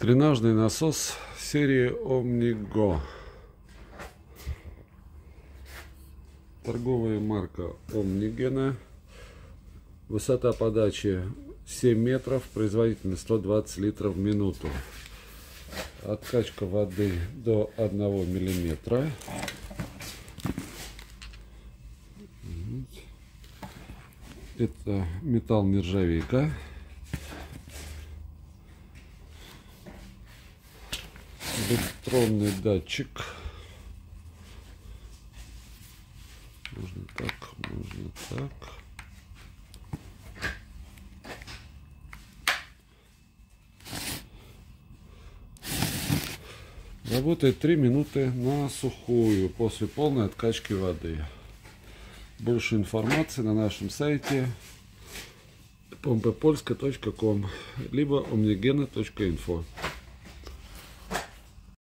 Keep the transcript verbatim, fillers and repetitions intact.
Дренажный насос серии Omnigo. Торговая марка Omnigen. Высота подачи семь метров, производительность сто двадцать литров в минуту. Откачка воды до одного миллиметра. Это металл нержавейка. Электронный датчик. Можно так, можно так. Работает три минуты на сухую после полной откачки воды. Больше информации на нашем сайте помпа польска точка ком либо omnigena точка инфо.